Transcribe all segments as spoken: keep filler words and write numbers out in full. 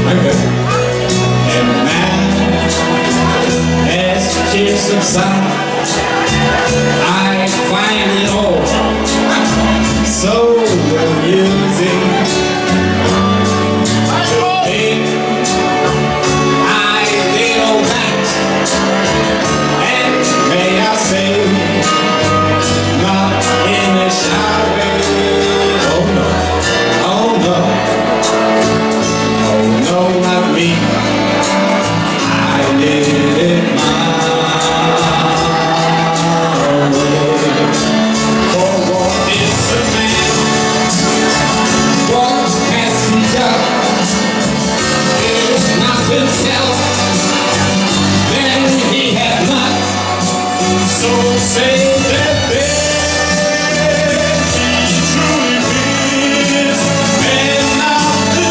Okay. And now, as tears subside, I find it all so amusing. Today, I did all that, and may I say, not in a shy way. Oh no, oh no, oh no, not me. I did it my way. For what is a man? What has he done? If not himself, then he had not. So say that best he truly is, and not the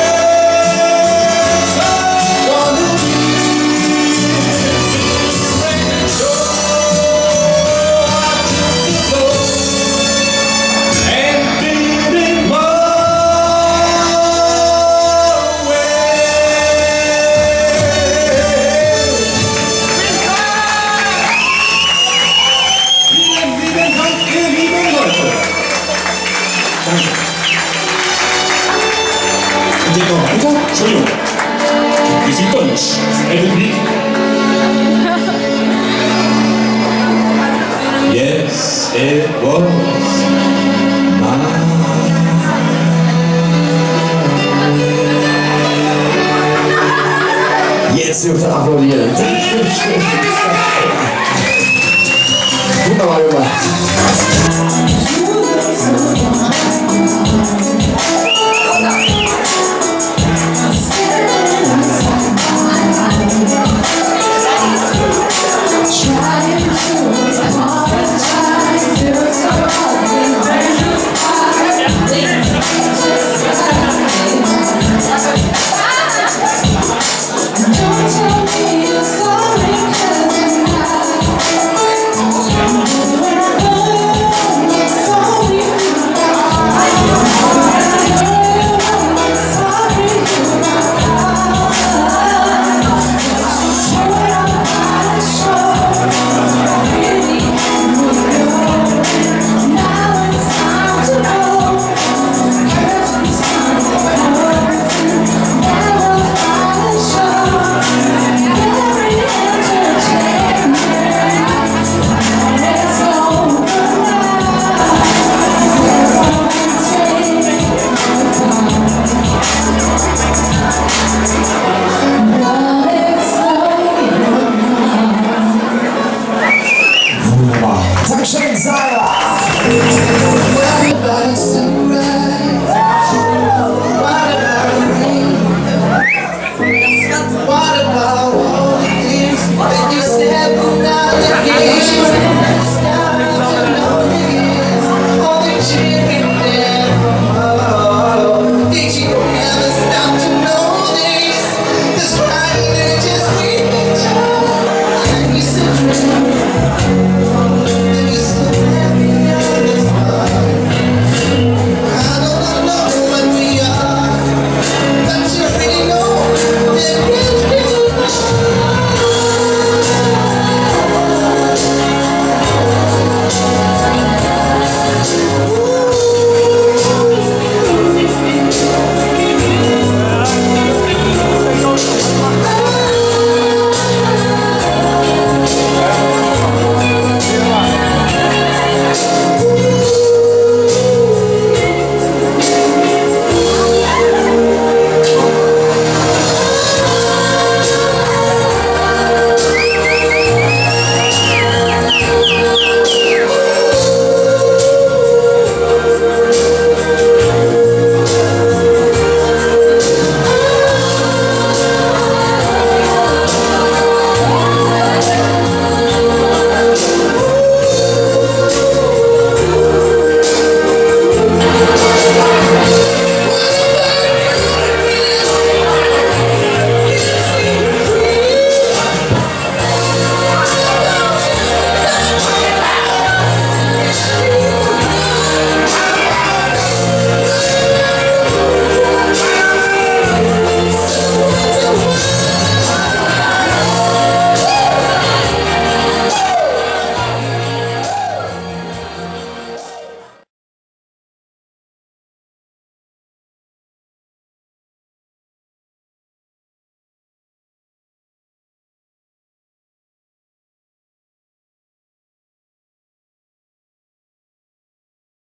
words I wanna use. Record show I took the floor and did it my way. Vielen, vielen Dank, ihr lieben Leute. Danke. Und geht noch weiter? Entschuldigung. Wir sind Deutsch. Irgendwie. Yes, it was mine. Jetzt dürft ihr applaudieren. Wunderbar gemacht.